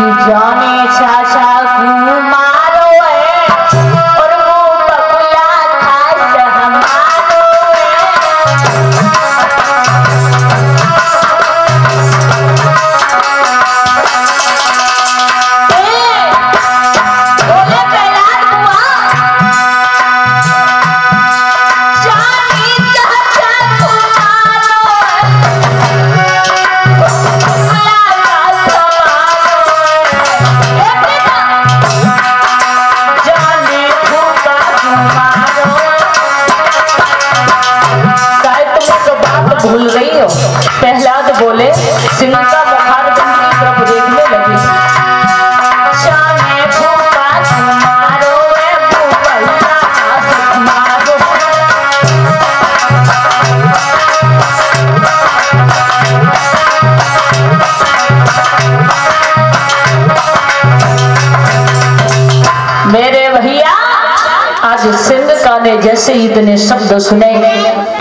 जाने चाचा मारो है और वो बबुला खास हमारो बोले प्रहलाद हुआ जाने चाचा तुम्हारो भूल गई हो। प्रहलाद बोले सिंह का मुखारबिंद की तरफ देखने लगी। जाने भूखा तुम्हारो है भूपल्ला तुम्हारो मेरे भैया आज सिंह का ने जैसे इतने शब्द सुने